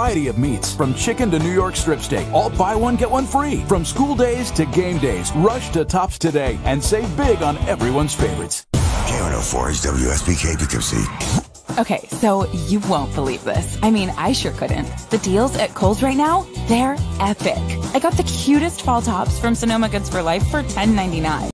variety of meats, from chicken to New York strip steak. All buy one, get one free. From school days to game days, rush to Tops today and save big on everyone's favorites. K104 is WSPK Poughkeepsie. Okay, so you won't believe this. I mean, I sure couldn't. The deals at Kohl's right now, they're epic. I got the cutest fall tops from Sonoma Goods for Life for $10.99.